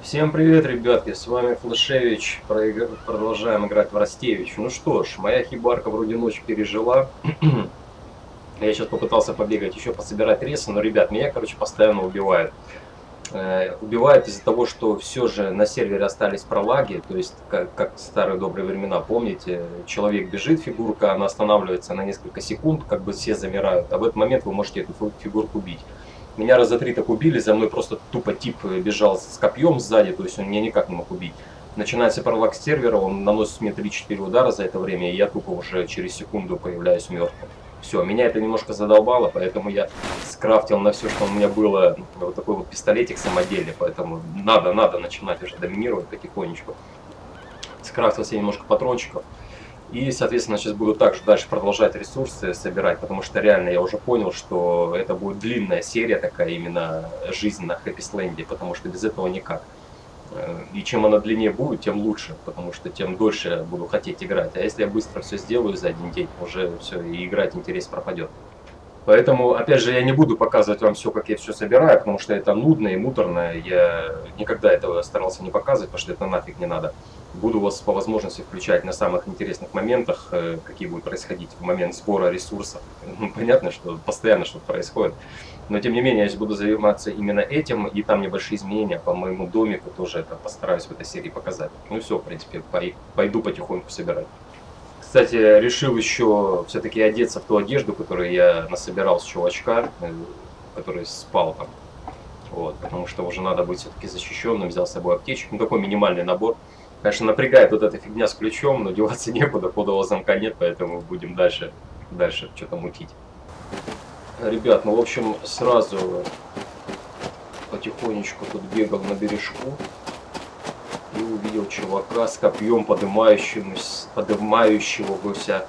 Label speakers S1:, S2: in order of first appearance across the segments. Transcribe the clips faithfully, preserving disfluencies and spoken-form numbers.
S1: Всем привет, ребятки, с вами Флешевич, Проигр- продолжаем играть в Ростевич. Ну что ж, моя хибарка вроде ночь пережила. Я сейчас попытался побегать, еще пособирать ресы, но, ребят, меня, короче, постоянно убивают. Э, убивают из-за того, что все же на сервере остались пролаги, то есть, как, как в старые добрые времена, помните, человек бежит, фигурка, она останавливается на несколько секунд, как бы все замирают, а в этот момент вы можете эту фигурку убить. Меня раза три так убили, за мной просто тупо тип бежал с копьем сзади, то есть он меня никак не мог убить. Начинается пролаг сервера, он наносит мне три-четыре удара за это время, и я тупо уже через секунду появляюсь мертвым. Все, меня это немножко задолбало, поэтому я скрафтил на все, что у меня было, вот такой вот пистолетик самодельный, поэтому надо, надо начинать уже доминировать потихонечку. Скрафтил себе немножко патрончиков. И, соответственно, сейчас буду также дальше продолжать ресурсы собирать, потому что реально я уже понял, что это будет длинная серия такая, именно жизнь на Хэпписленде, потому что без этого никак. И чем она длиннее будет, тем лучше, потому что тем дольше я буду хотеть играть. А если я быстро все сделаю за один день, уже все, и играть интерес пропадет. Поэтому, опять же, я не буду показывать вам все, как я все собираю, потому что это нудно и муторно. Я никогда этого старался не показывать, потому что это нафиг не надо. Буду вас по возможности включать на самых интересных моментах, какие будут происходить в момент сбора ресурсов. Понятно, что постоянно что-то происходит. Но, тем не менее, я буду заниматься именно этим, и там небольшие изменения по моему домику тоже это постараюсь в этой серии показать. Ну все, в принципе, пойду потихоньку собирать. Кстати, решил еще все-таки одеться в ту одежду, которую я насобирал с чувачка, который спал там. Вот, потому что уже надо быть все-таки защищенным, взял с собой аптечку. Ну, такой минимальный набор. Конечно, напрягает вот эта фигня с ключом, но деваться некуда, кодового замка нет, поэтому будем дальше, дальше что-то мутить. Ребят, ну, в общем, сразу потихонечку тут бегал на бережку. И увидел чувака с копьем, поднимающегося, поднимающегося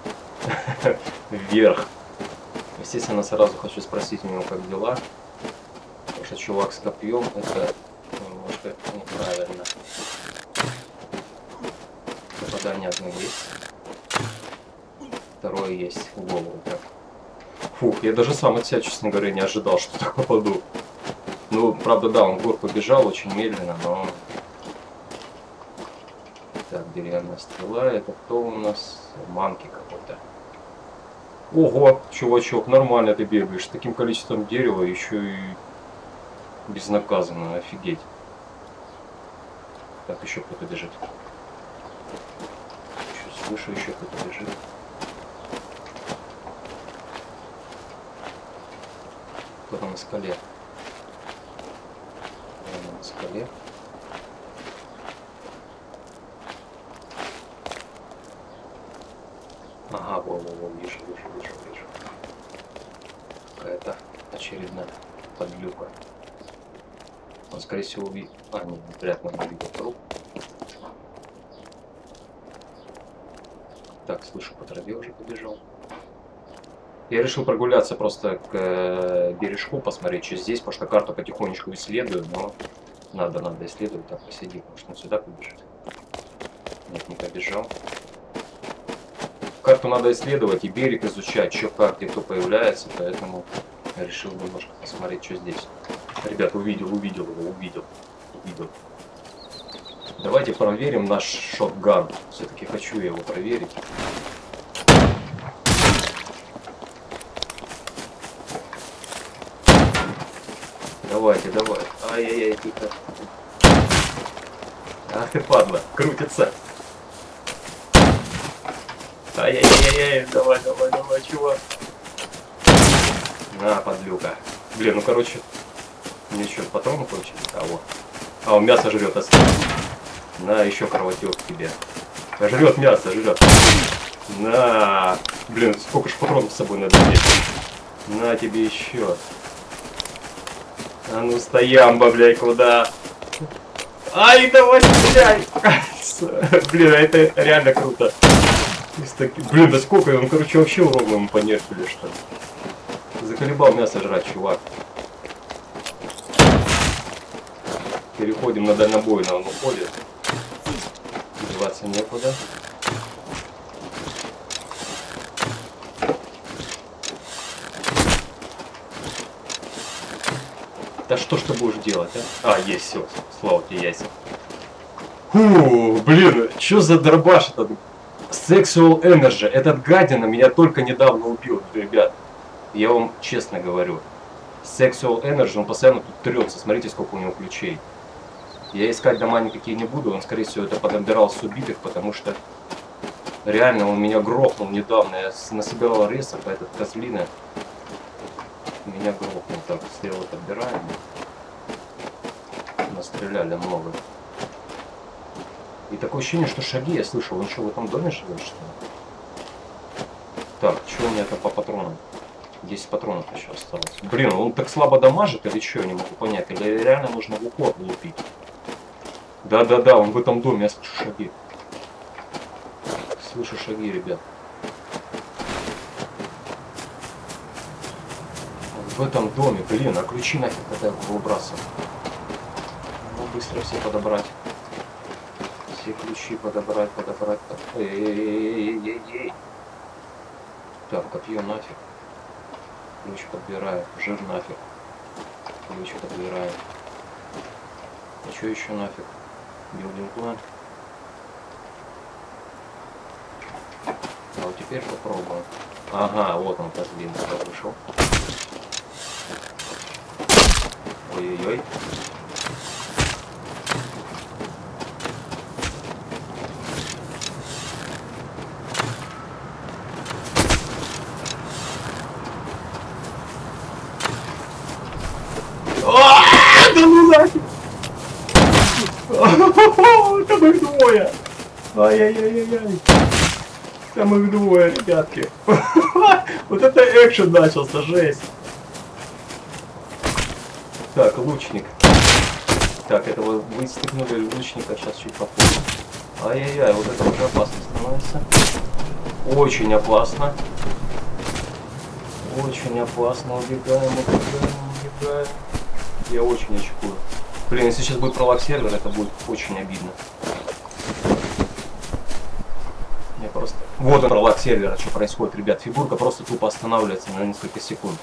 S1: вверх. Естественно, сразу хочу спросить у него, как дела. Потому что чувак с копьем — это немножко неправильно. Попадание одно есть. Второе есть в голову. Так. Фух, я даже сам от себя, честно говоря, не ожидал, что так попаду. Ну, правда, да, он в горку бежал очень медленно, но... Так, деревянная стрела, это кто у нас? Манки какой-то. Ого, чувачок, нормально ты бегаешь. С таким количеством дерева еще и безнаказанно, офигеть. Так, еще кто-то бежит. Чуть слышу, еще кто-то бежит. Кто-то на скале. На скале. Ага, во-во-во, вижу, вижу, вижу, вижу. Какая-то очередная подлюка. Он, скорее всего, увидел... А, нет, вряд ли он увидел труп. Так, слышу, по траве уже побежал. Я решил прогуляться просто к бережку, посмотреть, что здесь, потому что карту потихонечку исследую, но надо, надо исследовать, так посиди, потому что он сюда побежит. Нет, не побежал. Карту надо исследовать и берег изучать, что как, где кто появляется, поэтому я решил немножко посмотреть, что здесь. Ребят, увидел, увидел его, увидел, увидел. Давайте проверим наш шотган. Все-таки хочу я его проверить. Давайте, давай. Ай-яй-яй, тихо. Ах ты падла, крутится. Ай-яй-яй-яй, давай, давай, давай, чувак. На, подлюка. Блин, ну короче, мне что, патроны кончили? А вот. А, он мясо жрет, оставил. На, еще кровотек тебе. Жрет мясо, жрет. На. Блин, сколько ж патронов с собой надо взять. На тебе еще. А ну стоямба, блядь, куда? Ай, давай, стреляй! Блин, это реально круто. Блин, да сколько? Он, короче, вообще урон ему понерфили, что ли. Заколебал мясо жрать, чувак. Переходим на дальнобойно, он уходит. Деваться некуда. Да что ж ты будешь делать, а? А, есть, все, слава тебе, яйца. Фу, блин, что за дробаш этот? Sexual Energy. Этот гадина меня только недавно убил, ребят. Я вам честно говорю. Sexual Energy, он постоянно тут трется. Смотрите, сколько у него ключей. Я искать дома никакие не буду. Он, скорее всего, это подобирал с убитых, потому что реально он меня грохнул недавно. Я насобирал ресов, а этот козлина меня грохнул. Так, стрелы подбираем. Настреляли много. И такое ощущение, что шаги я слышал. Он что, в этом доме живет, что ли? Так, что у меня там по патронам? десять патронов еще осталось. Блин, он так слабо дамажит или что, я не могу понять. Или реально нужно в упор лупить? Да-да-да, он в этом доме, я слышу шаги. Слышу шаги, ребят. В этом доме, блин, а ключи нафиг когда его выбрасываю. Ну, быстро все подобрать. Все ключи подобрать, подобрать. Эй-эй-эй-эй-эй-эй. Так, копье нафиг. Ключ подбираю. Жир нафиг. Ключ подбираю. А что еще нафиг? Билдинг план. А вот теперь попробуем. Ага, вот он, козлин, вышел. Ой-ой-ой. Да ну нафиг! Там их двое! Ай-яй-яй-яй-яй! Там их двое, ребятки! Вот это экшен начался, жесть! Так, лучник. Так, этого выстегнули лучника, сейчас чуть попозже. Ай-яй-яй, вот это уже опасно становится. Очень опасно. Очень опасно, убегаем, убегаем, убегаем. Я очень очкую. Блин, если сейчас будет пролог сервер, это будет очень обидно. Я просто... Вот он, пролог сервера, что происходит, ребят. Фигурка просто тупо останавливается на несколько секунд.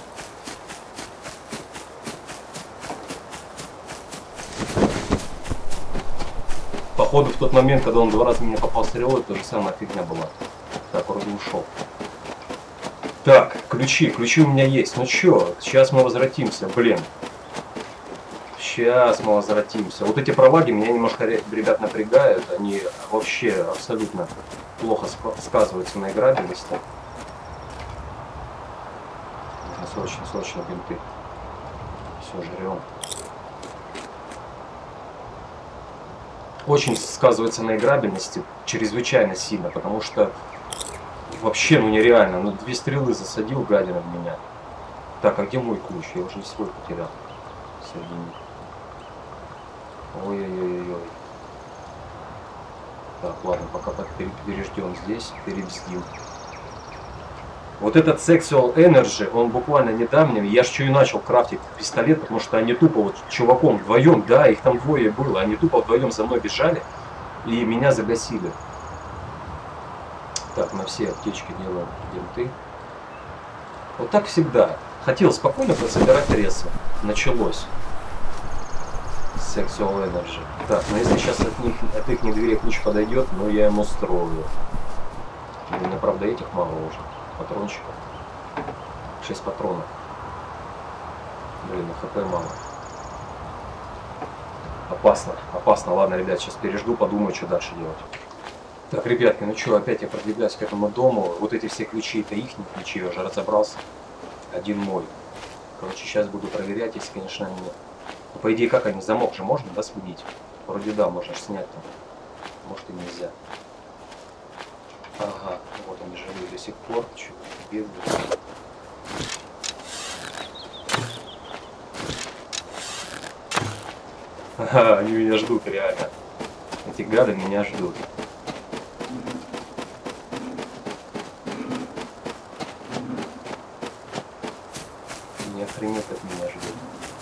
S1: Походу в тот момент, когда он два раза меня попал стрелой, то же самая фигня была. Так, вроде ушел. Так, ключи, ключи у меня есть. Ну чё, сейчас мы возвратимся, блин. Сейчас мы возвратимся. Вот эти пролаги меня немножко, ребят, напрягают. Они вообще абсолютно плохо сказываются на играбельности. Нужно срочно, срочно бинты. Все, жрем. Очень сказывается на играбельности чрезвычайно сильно, потому что вообще, ну нереально. Ну, две стрелы засадил гадина в меня. Так, а где мой ключ? Я уже свой потерял. Соединить. Ой-ой-ой-ой. Так, ладно, пока переждем здесь, перебздим. Вот этот Sexual Energy, он буквально недавно, я ж что и начал крафтить пистолет, потому что они тупо вот с чуваком вдвоем, да, их там двое было, они тупо вдвоем за мной бежали и меня загасили. Так, на все аптечки делаем бинты. Вот так всегда. Хотел спокойно прособирать ресы. Началось. Sexual Energy. Так, но если сейчас от них, от их дверей ключ подойдет, ну я ему строю. У меня, правда, этих мало уже. Патрончиков. шесть патронов. Блин, на хп мало. Опасно, опасно. Ладно, ребят, сейчас пережду, подумаю, что дальше делать. Так, ребятки, ну что, опять я продвигаюсь к этому дому. Вот эти все ключи, это их ключи, я уже разобрался. Один мой. Короче, сейчас буду проверять, если, конечно, они... Ну, по идее, как они? Замок же можно, да, сменить? Вроде да, можно же снять там. Может и нельзя. Ага, вот они живут до сих пор. Чё, бегают. Ага, они меня ждут, реально. Эти гады меня ждут. Не охренеть от меня ждут.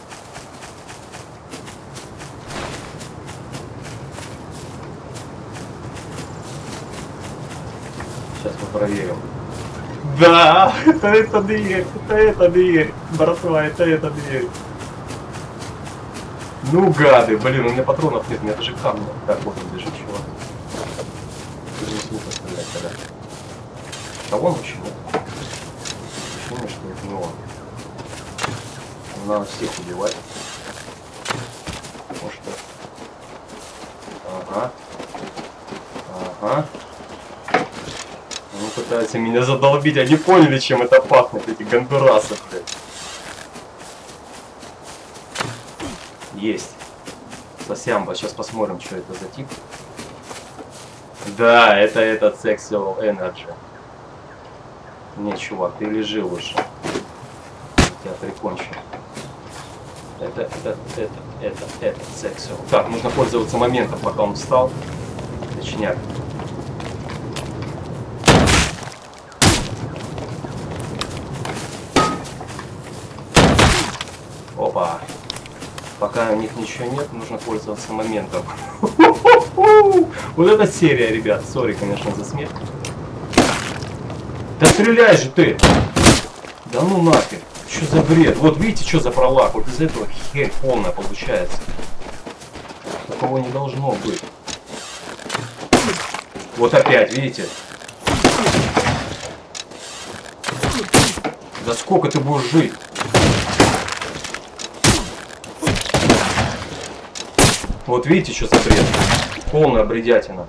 S1: Сейчас мы проверим. Да, это эта дверь, это эта дверь, братва, это эта дверь. Ну, гады, блин, у меня патронов нет, у меня даже камня. Так, вот он бежит, чувак. Ты не смысл стрелять тогда. Кого он вообще нет? Ощущение, что это не он. Надо всех убивать. Может, что? Ага. Ага. Они пытаются меня задолбить, они поняли, чем это пахнет, эти гондурасы, блядь. Есть. Сосямба, сейчас посмотрим, что это за тип. Да, это этот Sexual Energy. Не, чувак, ты лежи лучше. Я прикончу. Это, это, это, это, это Sexual. Так, нужно пользоваться моментом, пока он встал. Точняк. Опа. Пока у них ничего нет, нужно пользоваться моментом. Вот эта серия, ребят. Сори, конечно, за смех. Да стреляй же ты! Да ну нафиг. Что за бред? Вот видите, что за пролаг? Вот из этого херь полная получается. Такого не должно быть. Вот опять, видите? Да сколько ты будешь жить? Вот видите, что за бред? Полная бредятина.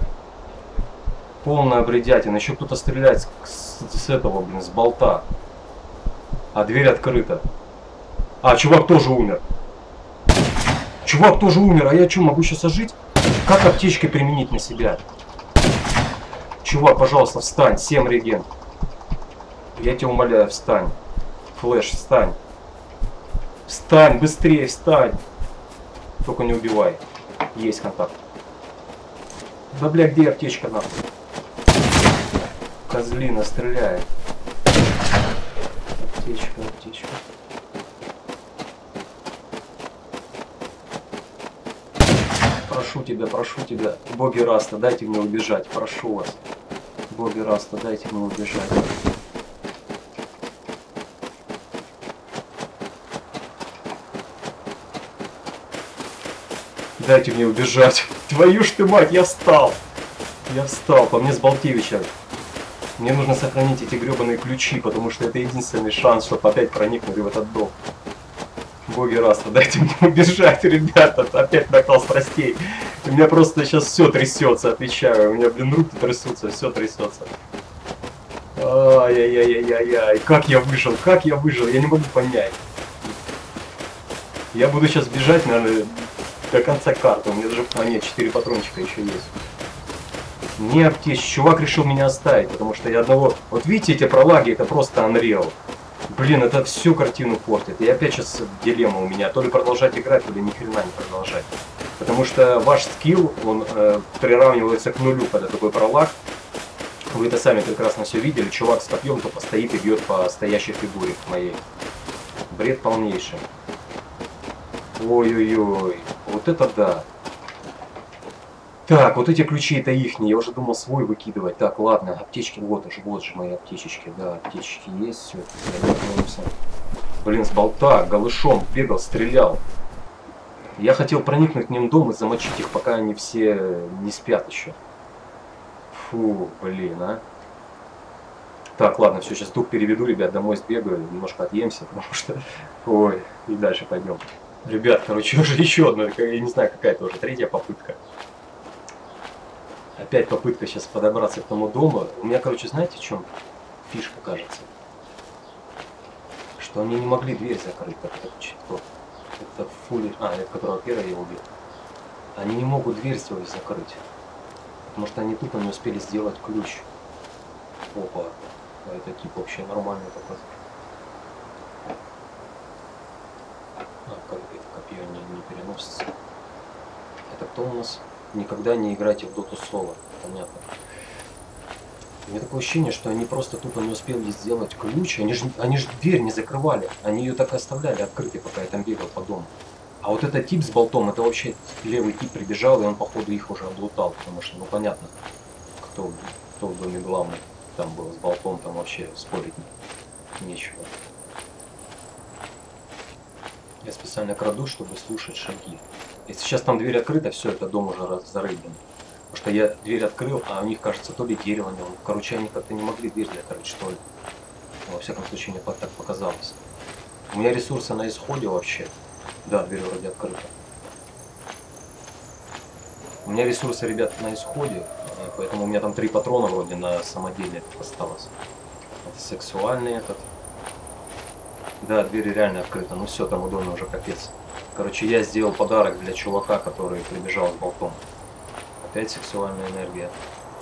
S1: Полная бредятина. Еще кто-то стреляет с, с этого, блин, с болта. А дверь открыта. А, чувак тоже умер. Чувак тоже умер. А я что, могу сейчас ожить? Как аптечкой применить на себя? Чувак, пожалуйста, встань. семь реген. Я тебя умоляю, встань. Флэш, встань. Встань, быстрее, встань. Только не убивай. Есть контакт. Да, бля, где аптечка нахуй? Козлина стреляет. Аптечка, аптечка. Прошу тебя, прошу тебя. Боги Раста, дайте мне убежать. Прошу вас. Боги Раста, дайте мне убежать. Дайте мне убежать. Твою ж ты мать, я встал. Я встал. По мне с Болтевича. Мне нужно сохранить эти гребаные ключи, потому что это единственный шанс, чтобы опять проникнуть в этот дом. Боги Раста, дайте мне убежать, ребята. Опять накал страстей. У меня просто сейчас все трясется, отвечаю. У меня, блин, руки трясутся, все трясется. Ай-яй-яй-яй-яй. Как я выжил, как я выжил, я не могу понять. Я буду сейчас бежать, наверное, до конца карты. У меня даже, а нет, четыре патрончика еще есть. Не аптечка. Чувак решил меня оставить, потому что я одного... Вот видите, эти пролаги, это просто Unreal. Блин, это всю картину портит. И опять сейчас дилемма у меня. То ли продолжать играть, то ли ни хрена не продолжать. Потому что ваш скилл, он э, приравнивается к нулю, когда такой пролаг. Вы это сами прекрасно все видели. Чувак с копьем тупо стоит и бьет по стоящей фигуре моей. Бред полнейший. Ой-ой-ой. Вот это да. Так, вот эти ключи это ихние. Я уже думал свой выкидывать. Так, ладно, аптечки, вот уже, вот же мои аптечечки. Да, аптечки есть, все. Блин, с болта, голышом бегал, стрелял. Я хотел проникнуть к ним в дом и замочить их, пока они все не спят еще. Фу, блин, а. Так, ладно, все, сейчас дух переведу, ребят, домой сбегаю, немножко отъемся, потому что... Ой, и дальше пойдем. Ребят, короче, уже еще одна, я не знаю, какая-то уже третья попытка. Опять попытка сейчас подобраться к тому дому. У меня, короче, знаете, в чем фишка, кажется? Что они не могли дверь закрыть, как это кто? Это фулли... А, это которого первого я убил. Они не могут дверь свою закрыть. Потому что они тупо не успели сделать ключ. Опа. А это тип вообще нормальный такой. А, как это копье не, не переносится. Это кто у нас? Никогда не играйте в доту соло. Понятно. У меня такое ощущение, что они просто тупо не успели сделать ключ. Они же они же дверь не закрывали. Они ее так и оставляли открытой, пока я там бегал по дому. А вот этот тип с болтом, это вообще левый тип прибежал, и он, походу, их уже облутал. Потому что, ну, понятно, кто, кто в доме главный там был с болтом, там вообще спорить нечего. Я специально краду, чтобы слушать шаги. Если сейчас там дверь открыта, все, это дом уже зарыган. Потому что я дверь открыл, а у них, кажется, то ли дерево не было. Короче, они как-то не могли дверь закрыть, что ли. Во всяком случае, мне так показалось. У меня ресурсы на исходе вообще. Да, дверь вроде открыта. У меня ресурсы, ребят, на исходе. Поэтому у меня там три патрона вроде на самодельный осталось. Это сексуальный этот. Да, дверь реально открыта. Ну все, там у дома уже капец. Короче, я сделал подарок для чувака, который прибежал с болтом. Опять сексуальная энергия.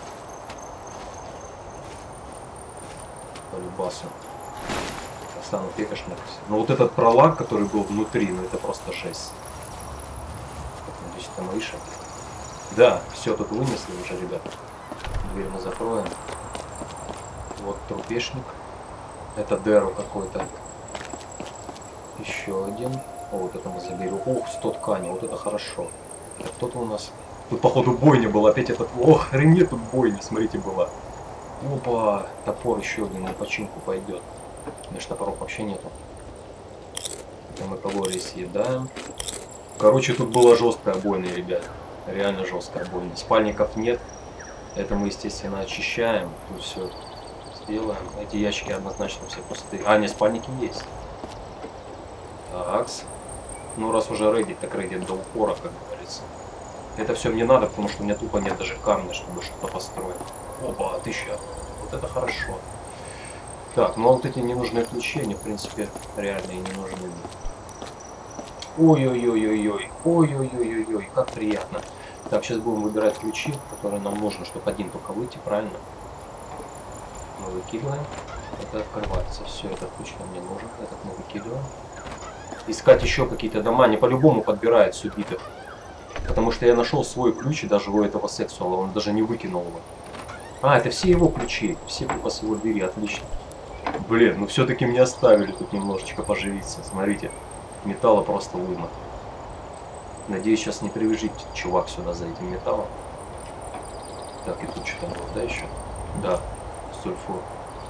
S1: По любасу. Стану пекошник. Но вот этот пролаг, который был внутри, ну это просто жесть. Надеюсь, это мои шаги. Да, все тут вынесли уже, ребят. Дверь мы закроем. Вот трупешник. Это Дэру какой-то. Еще один. О, вот это мы заберем. Ух, сто ткани, вот это хорошо. Это кто-то у нас. Тут, походу, бойня была. Опять этот... Ох, хренет тут бойня, смотрите, была. Опа, топор еще один на починку пойдет. Конечно, топоров вообще нету. Это мы калории съедаем. Короче, тут была жесткая бойня, ребят. Реально жесткая бойня. Спальников нет. Это мы, естественно, очищаем. Тут все сделаем. Эти ящики однозначно все пустые. А, не, спальники есть. Такс. Ну, раз уже рейдить, так рейдить до упора, как говорится. Это все мне надо, потому что у меня тупо нет даже камня, чтобы что-то построить. Опа, тысяча. Вот это хорошо. Так, ну а вот эти ненужные ключи, они, в принципе, реально и не нужны. Ой-ой-ой-ой-ой. Ой-ой-ой-ой-ой, как приятно. Так, сейчас будем выбирать ключи, которые нам нужно, чтобы один только выйти, правильно? Мы выкидываем. Это открывается. Все, этот ключ нам не нужен. Этот мы выкидываем. Искать еще какие-то дома. Не по-любому подбирает с убитых. Потому что я нашел свой ключ, и даже у этого сексуала он даже не выкинул его. А, это все его ключи. Все тупо с его двери. Отлично. Блин, ну все-таки мне оставили тут немножечко поживиться. Смотрите. Металла просто уйма. Надеюсь, сейчас не прибежит чувак сюда за этим металлом. Так, и тут что там было, да, еще? Да, сульфур.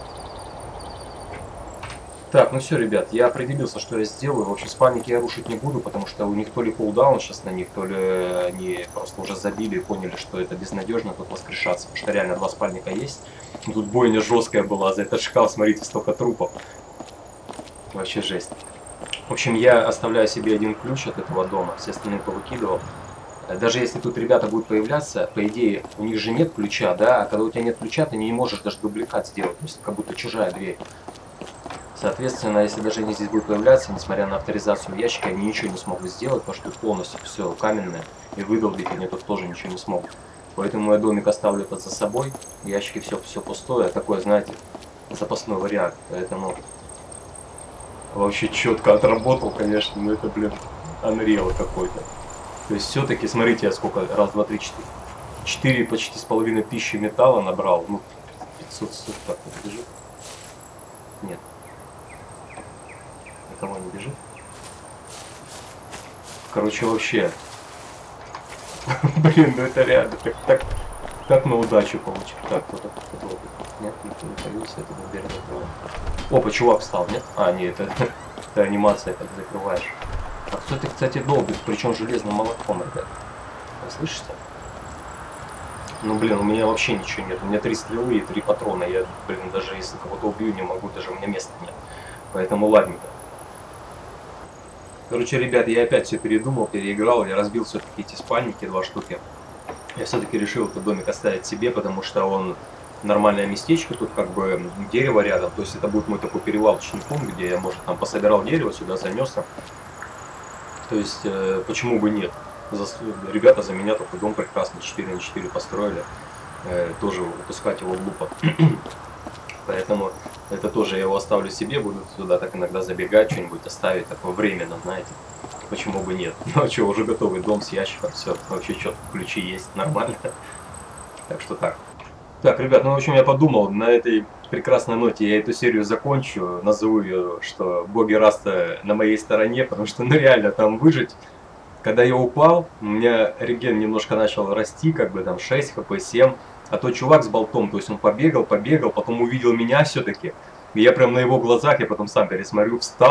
S1: Так, ну все, ребят, я определился, что я сделаю. В общем, спальники я рушить не буду, потому что у них то ли кулдаун сейчас на них, то ли они просто уже забили и поняли, что это безнадежно тут воскрешаться. Потому что реально два спальника есть. Тут бойня жесткая была за этот шкаф, смотрите, столько трупов. Вообще жесть. В общем, я оставляю себе один ключ от этого дома, все остальные повыкидывал. Даже если тут ребята будут появляться, по идее, у них же нет ключа, да? А когда у тебя нет ключа, ты не можешь даже дубликат сделать, то есть как будто чужая дверь. Соответственно, если даже они здесь будут появляться, несмотря на авторизацию ящика, они ничего не смогут сделать, потому что тут полностью все каменное, и выдолбить они тут тоже ничего не смогут. Поэтому я домик оставлю этот за собой, ящики все, все пустое, такое, знаете, запасной вариант, поэтому... Вообще четко отработал, конечно, но это, блин, unreal какой-то. То есть все-таки, смотрите, я сколько, раз, два, три, четыре, четыре почти с половиной тысячи металла набрал, ну, пятьсот, сто, так, это бежит? Нет. Никого не бежит? Короче, вообще, блин, ну это реально, так, так, так на удачу получил. Так, кто-то, кто-то, нет, никто не появился, это, наверное, было. Опа, чувак встал, нет? А, нет, это, это анимация, как закрываешь. А кто-то, кстати, долбит, причем железным молотком, ребят. Вы слышите? Ну, блин, у меня вообще ничего нет. У меня три стрелы и три патрона. Я, блин, даже если кого-то убью, не могу, даже у меня места нет. Поэтому ладненько. Короче, ребят, я опять все передумал, переиграл. Я разбил все-таки эти спальники, два штуки. Я все-таки решил этот домик оставить себе, потому что он... Нормальное местечко, тут как бы дерево рядом, то есть это будет мой такой перевалочный пункт, где я, может, там пособирал дерево, сюда занесся. То есть, э, почему бы нет? За, ребята за меня такой дом прекрасный, четыре на четыре построили, э, тоже выпускать его в лупа. Поэтому это тоже я его оставлю себе, буду туда так иногда забегать, что-нибудь оставить такое временно, знаете. Почему бы нет? Ну а что, уже готовый дом с ящиком, все, вообще что-то, ключи есть, нормально. Так что так. Так, ребят, ну в общем я подумал, на этой прекрасной ноте я эту серию закончу, назову ее, что боги Раста на моей стороне, потому что ну реально там выжить. Когда я упал, у меня реген немножко начал расти, как бы там шесть хп, семь, а тот чувак с болтом, то есть он побегал, побегал, потом увидел меня все-таки, и я прям на его глазах, я потом сам пересмотрю, встал,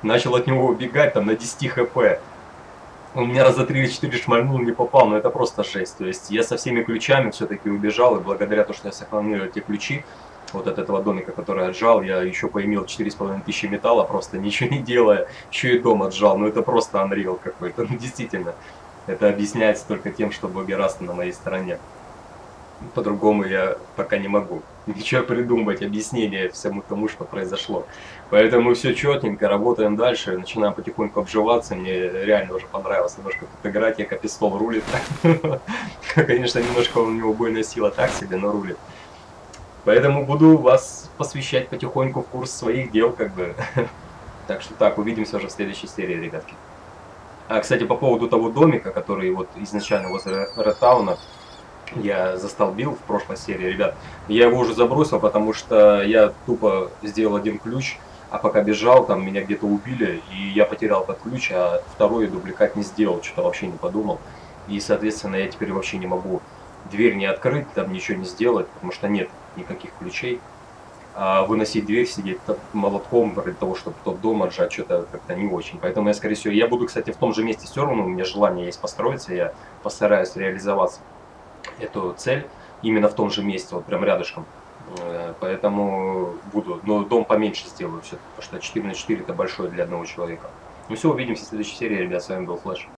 S1: Начал от него убегать там на десяти хп. Он меня раза три или четыре шмальнул, не попал, но это просто жесть. То есть я со всеми ключами все-таки убежал, и благодаря тому, что я сохранил эти ключи, вот от этого домика, который отжал, я еще поимел четыре с половиной тысячи металла, просто ничего не делая, еще и дом отжал. Ну это просто Unreal какой-то, ну действительно. Это объясняется только тем, что боги Раста на моей стороне. По-другому я пока не могу ничего придумать, объяснение всему тому, что произошло. Поэтому все четненько, работаем дальше, начинаем потихоньку обживаться. Мне реально уже понравилось немножко тут играть, я Капистол рулит. Конечно, немножко у него убойная сила так себе, но рулит. Поэтому буду вас посвящать потихоньку в курс своих дел, как бы. Так что так, увидимся уже в следующей серии, ребятки. А, кстати, по поводу того домика, который вот изначально возле Редтауна, я застолбил в прошлой серии, ребят. Я его уже забросил, потому что я тупо сделал один ключ, а пока бежал, там меня где-то убили, и я потерял этот ключ, а второй дубликат не сделал, что-то вообще не подумал. И, соответственно, я теперь вообще не могу дверь не открыть, там ничего не сделать, потому что нет никаких ключей. А выносить дверь, сидеть молотком ради того, чтобы тот дом отжать, что-то как-то не очень. Поэтому я, скорее всего, я буду, кстати, в том же месте все равно, у меня желание есть построиться, я постараюсь реализоваться эту цель именно в том же месте, вот прям рядышком. Поэтому буду, но дом поменьше сделаю все-таки, потому что четыре на четыре это большой для одного человека. Ну все, увидимся в следующей серии, ребят, с вами был Флэш.